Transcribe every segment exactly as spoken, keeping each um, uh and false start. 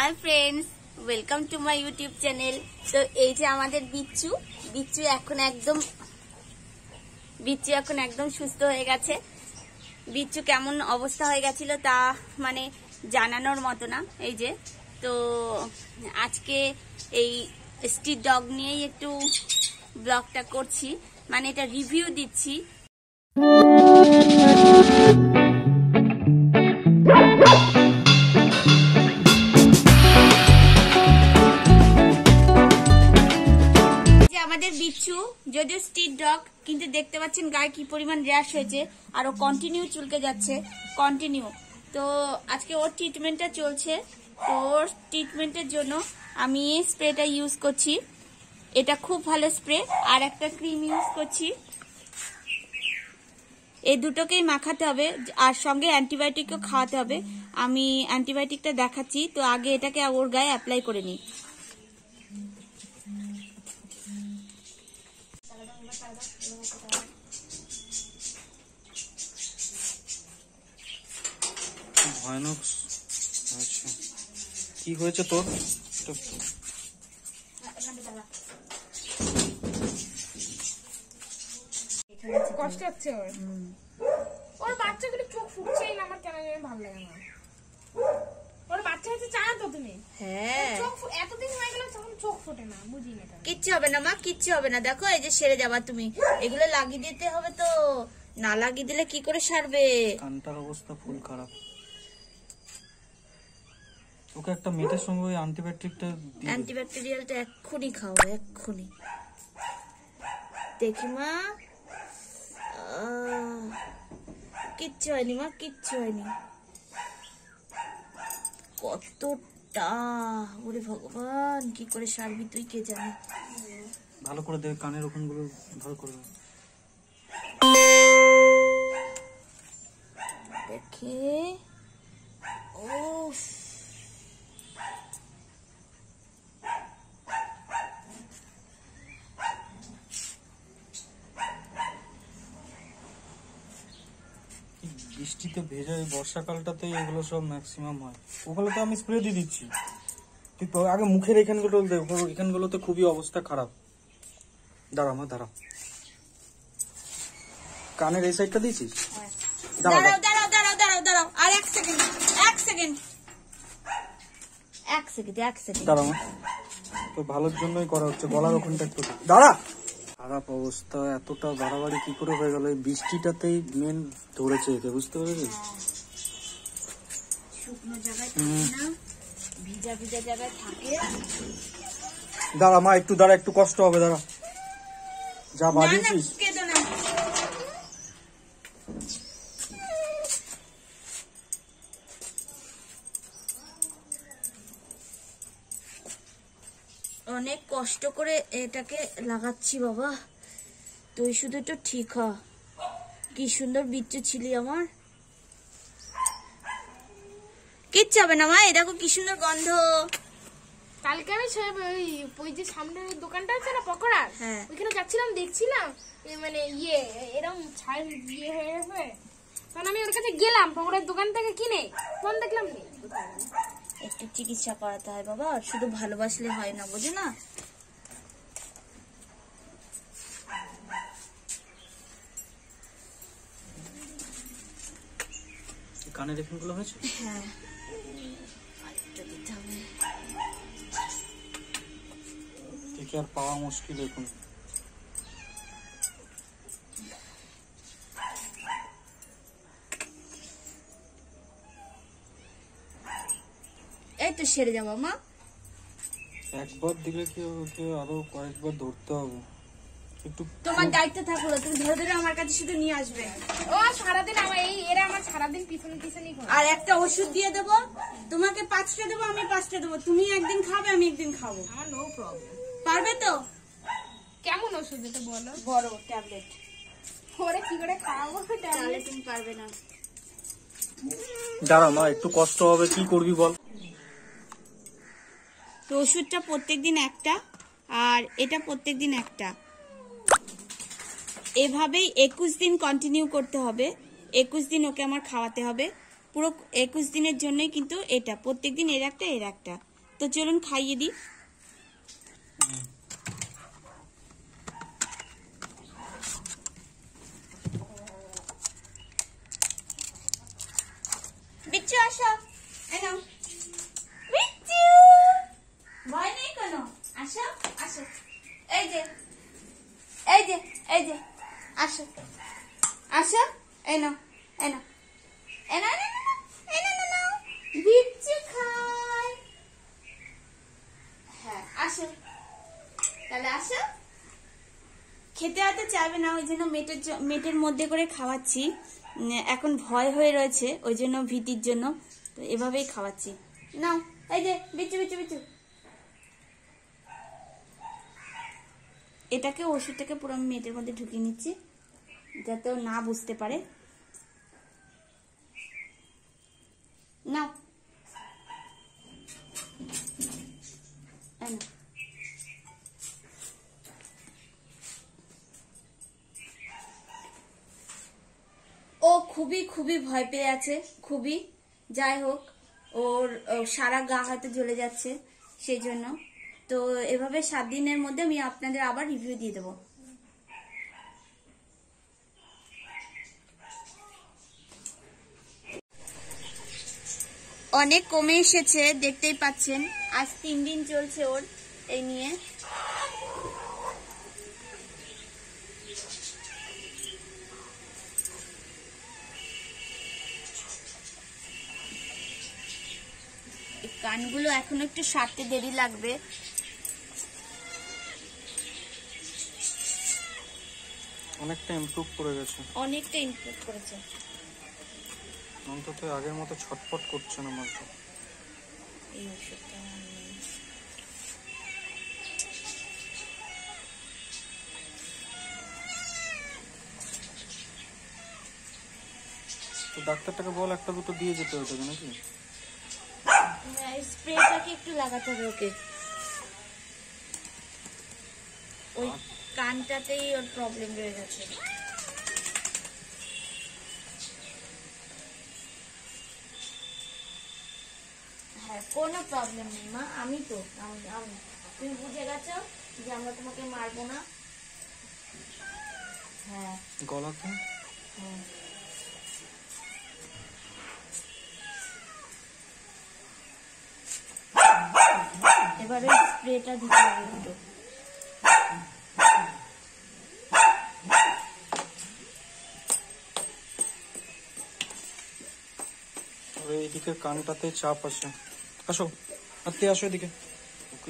Hi friends welcome to my YouTube channel. तो এই যে আমাদের বিচ্চু বিচ্চু এখন একদম বিচ্চু এখন একদম সুস্থ হয়ে গেছে। বিচ্চু কেমন অবস্থা হয়ে গেছিল তা মানে জানানোর মতো না। এই যে তো আজকে এই স্ট্রিট ডগ নিয়েই একটু ব্লগটা করছি, মানে এটা রিভিউ দিচ্ছি। আমাদের বিচ্ছু যদিও স্ট্রিট ডগ, কিন্তু দেখতে পাচ্ছেন গায়ে কি পরিমাণ র্যাশ হয়েছে আর ও কন্টিনিউ চুলকে যাচ্ছে কন্টিনিউ। তো আজকে ওর ট্রিটমেন্টটা চলছে। তো ওর ট্রিটমেন্টের জন্য আমি এই স্প্রেটা ইউজ করছি, এটা খুব ভালো স্প্রে। আর একটা ক্রিম ইউজ করছি, এই দুটোকেই মাখাতে হবে আর সঙ্গে অ্যান্টিবায়োটিকও খাওয়াতে হবে। আমি অ্যান্টিবায়োটিকটা দেখাচ্ছি, তো আগে এটাকে ওর গায়ে অ্যাপ্লাই করে নিই। ভয়ানক। আচ্ছা কি হয়েছে তোর? কষ্ট হচ্ছে ওর ওর বাচ্চাগুলো চোখ ফুটছেই না, আমার কেন জানি ভালো লাগে না। ওর বাচ্চা হচ্ছে জানো তো তুমি? হ্যাঁ, চোখ এতদিন হয়ে গেল তখন চোখ ফোটে না, বুঝি না। কিচ্ছু হবে না মা, কিচ্ছু হবে না। দেখো এই যে সেরে যাবা তুমি, এগুলো লাগিয়ে দিতে হবে। তো না লাগিয়ে দিলে কি করে সারবে? কানটার অবস্থা ফুল খারাপ। ওকে একটা মেটের সঙ্গে ওই অ্যান্টিবায়োটিকটা দিই। অ্যান্টিব্যাকটেরিয়ালটা এক্ষুনি খাও, এক্ষুনি। দেখি মা, কিচ্ছু হয়নি মা, কিচ্ছু হয়নি। কতটা ওরে ভগবান, কি করে সারবি তুই কে জানে। ভালো করে দেখ, কানের ওখানগুলো ভালো করে দেখে। ও বৃষ্টিতে ভেজা এই বর্ষাকালটাতে এগুলো সব ম্যাক্সিমাম হয়। ওগুলোতে আমি স্প্রে দিয়ে দিচ্ছি। তুই আগে মুখের এখানগুলো দেখ, এখানগুলোতে খুবই অবস্থা খারাপ। দাঁড়া মা, দাঁড়া। কানের এই সাইডটা দিয়েছিস? দাঁড়াও দাঁড়াও দাঁড়াও দাঁড়াও দাঁড়াও আর এক সেকেন্ড, এক সেকেন্ড, এক সেকেন্ড, এক সেকেন্ড। দাঁড়া মা, তো ভালোর জন্যই করা হচ্ছে। গলার ওখানটা একটু দাঁড়া। খারাপ অবস্থা, এতটা বাড়াবাড়ি কি করে হয়ে গেল? এই বৃষ্টিটাতেই মেন ধরেছে একে, বুঝতে পেরেছিস? শুকনো জায়গায় থাকে না, ভিজা ভিজা জায়গায় থাকে। দাঁড়া মা, একটু দাঁড়া, একটু কষ্ট হবে। দাঁড়া, যা বাড়িয়েছিস। অনেক কষ্ট করে এটাকে লাগাচ্ছি বাবা, তুই শুধু একটু ঠিক হ। কি সুন্দর বিচ্ছু ছিলি আমার। কিচ্ছু হবে না মা, এই দেখো কি সুন্দর গন্ধ। কালকে আমি ওই ওই যে সামনের ওই দোকানটা আছে না পকোড়ার, হ্যাঁ ওইখানে যাচ্ছিলাম, দেখছিলাম মানে ইয়ে এরকম ছাই ইয়ে হয়ে গেছে। তখন আমি ওর কাছে গেলাম পকোড়ার দোকান থেকে কিনে, ফোন দেখলাম নেই। একটু চিকিৎসা করাতে হয় বাবা, শুধু ভালোবাসলে হয় না, বুঝো না? কানের এখানগুলো হয়েছে? হ্যাঁ, আরেকটা দিতে হবে। একে আর পাওয়া মুশকিল এখন। এই তো সেরে যাবো মা। একবার দিলে কি ওকে আরো কয়েকবার ধরতে হবে। একটু তোমার দায়িত্ব থাকলো, তুমি ধরে ধরে আমার কাছে শুধু নিয়ে আসবে। ও সারাদিন আমার এই এরা আমার সারাদিন পিছনে পিছনেই ঘোরে। আর একটা ওষুধ দিয়ে দেবো, তোমাকে পাঁচটা দেবো, আমি পাঁচটা দেবো। তুমি একদিন খাবে, আমি একদিন খাবো। আমার নো প্রবলেম। পারবে তো? কেমন ওষুধ এটা বলো? বড় ট্যাবলেট। ওরে কি করে খাওয়াবো? তাহলে তুমি পারবে না। দাঁড়া মা, একটু কষ্ট হবে, কি করবি বল। তো ওষুধটা প্রত্যেকদিন একটা আর এটা প্রত্যেকদিন একটা, এভাবেই একুশ দিন কন্টিনিউ করতে হবে। একুশ দিন ওকে আমার খাওয়াতে হবে। পুরো একুশ দিনের জন্যই কিন্তু এটা প্রত্যেকদিন এর একটা এর একটা তো চলুন খাইয়ে দিই। বিচ্ছু আসো, এনো বিচ্ছু, ভয় নেই কেন? আসো আসো, এই যে এই যে এই যে আসো আসো, এনো এনো এনো এনো এনো, বিচ্ছু খায়। হ্যাঁ আসো, তাহলে আসো। খেতে হয়তো চাইবে না, ওই জন্য মেটের মেটের মধ্যে করে খাওয়াচ্ছি। এখন ভয় হয়ে রয়েছে, ওই জন্য ভীতির জন্য তো এভাবেই খাওয়াচ্ছি। নাও, এই যে বিচ্ছু বিচ্ছু বিচ্ছু, এটাকে ওষুধটাকে পুরো আমি মেটের মধ্যে ঢুকিয়ে নিচ্ছি যাতে ও না বুঝতে পারে। নাও, ও খুবই খুবই ভয় পেয়ে আছে, খুবই। যাই হোক, ওর সারা গা হয়তো জ্বলে যাচ্ছে, সেই জন্য। তো এভাবে সাত দিনের মধ্যে আমি আপনাদের আবার রিভিউ দিয়ে দেবো। অনেক কমে এসেছে, দেখতেই পাচ্ছেন। আজ তিন দিন চলছে ওর এই নিয়ে। কানগুলো এখনো একটু সারতে দেরি লাগবে। অনেকটা ইমপ্রুভ করে গেছে, অনেকটা ইমপ্রুভ করেছে। অন্তত আগের মতো ছটফট করছে না মাছটা। এই ওষুধটা তো ডাক্তারটাকে বল একটা দুটো দিয়ে যেতে ওটাকে নাকি। স্প্রেটাকে একটু লাগাতে হবে ওকে, ওই কানটাতেই ওর প্রবলেম রয়ে গেছে। হ্যাঁ, কোনো প্রবলেম নেই মা, আমি তো আমি আমি তুমি বুঝে গেছো যে আমরা তোমাকে মারবো না। হ্যাঁ, গলাতে হ্যাঁ, এবারে স্প্রেটা দিতে হবে একটু। এইদিকে কানটাতে চাপ আছে। আসো, হাতে আসো এদিকে। ওকে,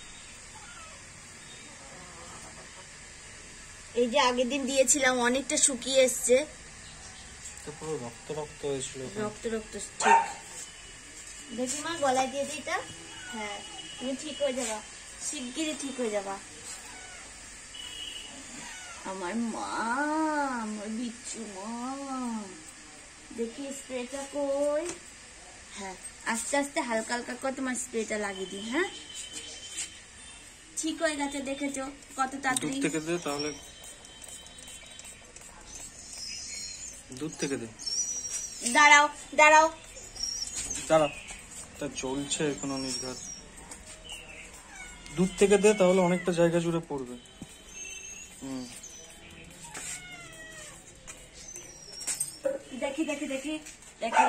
এই যে আগের দিন দিয়েছিলাম, অনেকটা শুকিয়ে এসছে, পুরো রক্ত রক্ত হয়েছিল। রক্ত রক্ত ঠিক। দেখি মা, গলায় দিয়ে দিই এটা। হ্যাঁ, তুমি ঠিক হয়ে যাবা, শিগগিরই ঠিক হয়ে যাবা। আমার মা, আমার বিচ্ছু মা। দেখি স্প্রেটা কই। হ্যাঁ, আস্তে আস্তে হালকা হালকা করে তোমার স্প্রেটা লাগিয়ে দিই। হ্যাঁ, ঠিক হয়ে গেছে, দেখেছো কত তাড়াতাড়ি। দুধ থেকে দে, তাহলে দুধ থেকে দে। দাঁড়াও দাঁড়াও দাঁড়া, তা চলছে এখনো নির্ঘাত। দুধ থেকে দে, তাহলে অনেকটা জায়গা জুড়ে পড়বে। হুম, দেখি দেখি দেখি দেখি।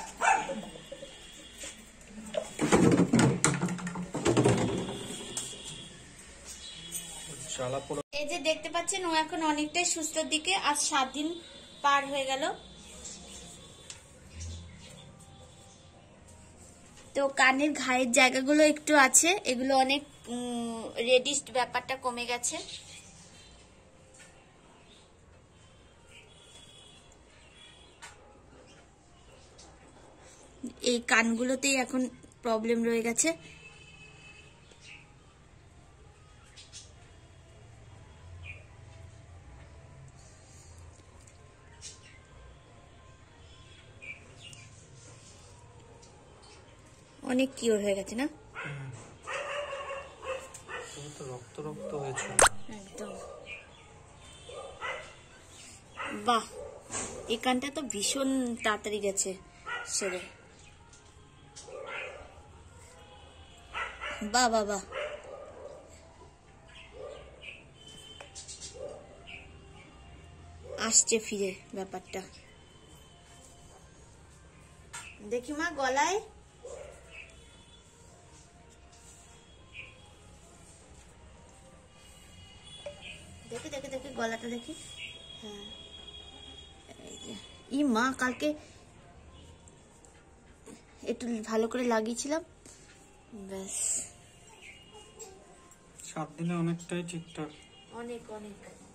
জ্বালা পোড়া। এই যে দেখতে পাচ্ছেন, ও এখন অনেকটাই সুস্থর দিকে। আজ সাত দিন পার হয়ে গেল। তো কানের ঘায়ের জায়গাগুলো একটু আছে, এগুলো অনেক রেডিস্ট ব্যাপারটা কমে গেছে। এই কানগুলোতেই এখন প্রবলেম রয়ে গেছে। অনেক কিওর হয়ে গেছে না, রক্ত রক্ত হয়েছে একদম। বাহ, এই কানটা তো ভীষণ তাড়াতাড়ি গেছে সেরে। বাহ বাহ বাহ, আসছে ফিরে ব্যাপারটা। দেখি মা গলায়, দেখি দেখি দেখি গলাটা দেখি। হ্যাঁ ই মা, কালকে একটু ভালো করে লাগিয়েছিলাম, ব্যাস সাত দিনে অনেকটাই ঠিকঠাক। অনেক অনেক।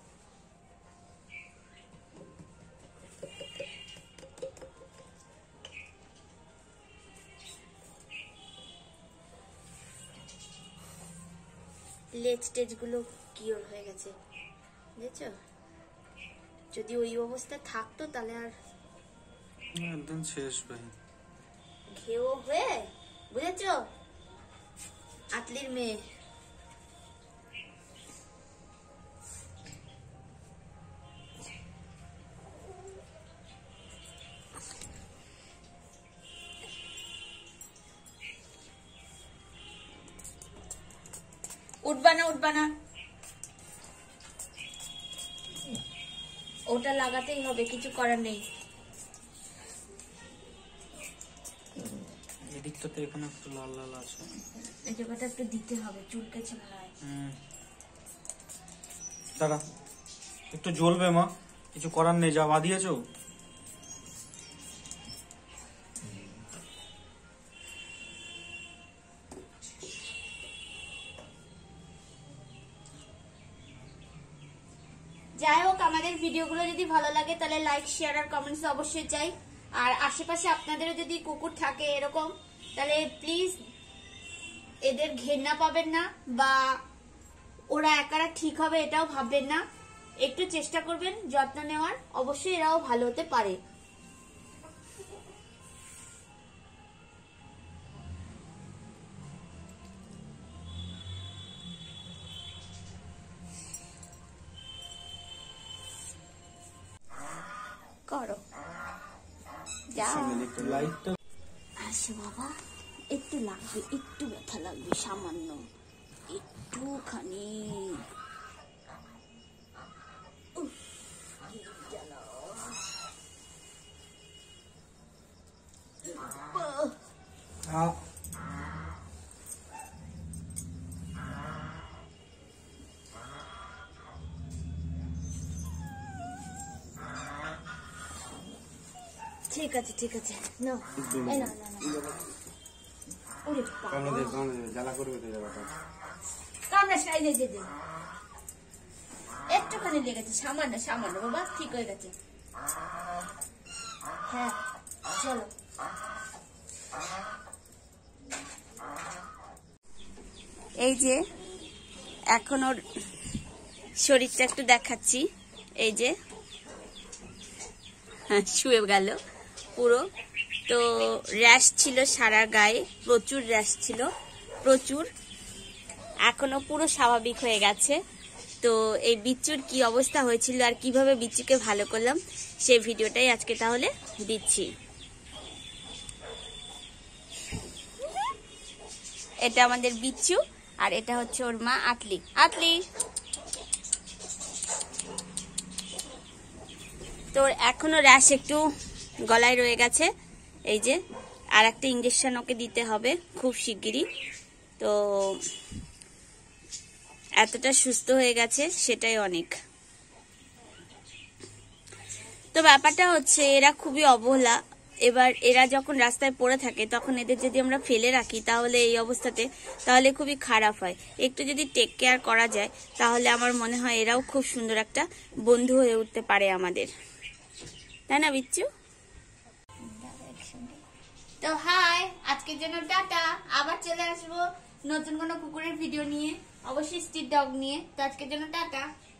লেজ টেজ গুলো কিওর হয়ে গেছে, বুঝেছো? যদি ওই অবস্থা থাকতো তাহলে আর একদম শেষ ভাই, ঘেও হয়ে, বুঝেছো? আতলির মেয়ে। উঠবা না উঠবা না, ওটা লাগাতেই হবে, কিছু করার নেই। এদিকটাতে এখানে একটু লাল লাল আছে, এই জায়গাটা একটু দিতে হবে, চুলকেছে মনে হয়। হুম দাঁড়া, একটু জ্বলবে মা, কিছু করার নেই, যা বাঁধিয়েছো। যাই হোক, আমাদের ভিডিওগুলো যদি ভালো লাগে তাহলে লাইক শেয়ার আর কমেন্টস অবশ্যই চাই। আর আশেপাশে আপনাদেরও যদি কুকুর থাকে এরকম, তাহলে প্লিজ এদের ঘেন্না পাবেন না বা ওরা একারা ঠিক হবে এটাও ভাববেন না, একটু চেষ্টা করবেন যত্ন নেওয়ার, অবশ্যই এরাও ভালো হতে পারে। করো যাও, লাইটটা আসো বাবা, একটু লাগবে, একটু ব্যথা লাগবে, সামান্য একটুখানি। উফ, কি জ্বালা। আহ, ঠিক আছে ঠিক আছে, না এই না না না, ওরে বাবা, জ্বালা করবে তো জায়গাটা। কামড়াস না, এই যে যে যে। একটুখানি লেগেছে, সামান্য সামান্য বাবা, ঠিক হয়ে গেছে। হ্যাঁ চলো। এই যে এখন ওর শরীরটা একটু দেখাচ্ছি, এই যে হ্যাঁ, শুয়ে গেল পুরো। তো র্যাশ ছিল সারা গায়ে, প্রচুর র্যাশ ছিল, প্রচুর। এখনো পুরো স্বাভাবিক হয়ে গেছে। তো এই বিচ্চুর কি অবস্থা হয়েছিল আর কিভাবে বিচ্চুকে ভালো করলাম সেই ভিডিওটাই আজকে তাহলে দিচ্ছি। এটা আমাদের বিচ্চু আর এটা হচ্ছে ওর মা আতলি। আতলি তো এখনো র্যাশ একটু গলায় রয়ে গেছে, এই যে আর একটা ইঞ্জেকশন ওকে দিতে হবে খুব শিগগিরই। তো এতটা সুস্থ হয়ে গেছে সেটাই অনেক। তো ব্যাপারটা হচ্ছে এরা খুবই অবহেলা, এবার এরা যখন রাস্তায় পড়ে থাকে তখন এদের যদি আমরা ফেলে রাখি তাহলে এই অবস্থাতে তাহলে খুবই খারাপ হয়। একটু যদি টেক কেয়ার করা যায় তাহলে আমার মনে হয় এরাও খুব সুন্দর একটা বন্ধু হয়ে উঠতে পারে আমাদের, তাই না বিচ্চু? তো হাই, আজকের জন্য টাটা, আবার চলে আসবো নতুন কোনো কুকুরের ভিডিও নিয়ে, অবশ্যই স্ট্রিট ডগ নিয়ে। তো আজকের জন্য টাটা।